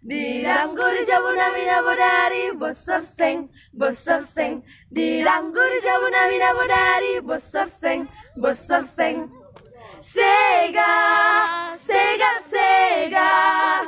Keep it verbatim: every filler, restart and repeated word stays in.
Diranggu di jabuna mina bodari bosor seng bosor seng Diranggu di jabuna mina bodari bosor seng bosor seng Sega Sega Sega